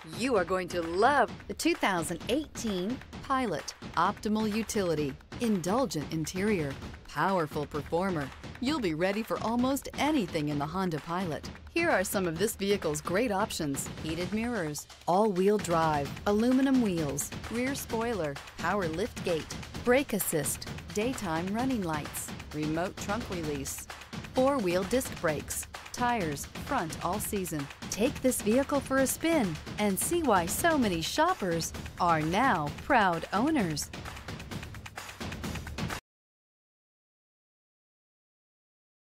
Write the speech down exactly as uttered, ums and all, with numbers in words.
You are going to love the two thousand eighteen Pilot. Optimal utility, indulgent interior, powerful performer. You'll be ready for almost anything in the Honda Pilot. Here are some of this vehicle's great options: heated mirrors, all-wheel drive, aluminum wheels, rear spoiler, power liftgate, brake assist, daytime running lights, remote trunk release, four-wheel disc brakes, tires, front all season. Take this vehicle for a spin and see why so many shoppers are now proud owners.